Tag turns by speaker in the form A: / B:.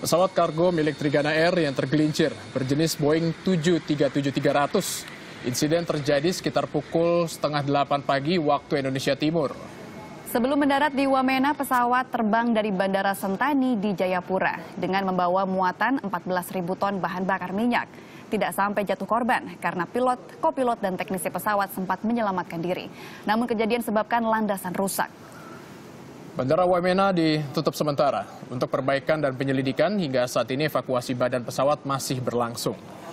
A: Pesawat kargo milik Trigana Air yang tergelincir berjenis Boeing 737-300. Insiden terjadi sekitar pukul setengah 8 pagi waktu Indonesia Timur.
B: Sebelum mendarat di Wamena, pesawat terbang dari Bandara Sentani di Jayapura dengan membawa muatan 14.000 ton bahan bakar minyak. Tidak sampai jatuh korban karena pilot, kopilot, dan teknisi pesawat sempat menyelamatkan diri. Namun kejadian sebabkan landasan rusak.
A: Bandara Wamena ditutup sementara untuk perbaikan dan penyelidikan. Hingga saat ini evakuasi badan pesawat masih berlangsung.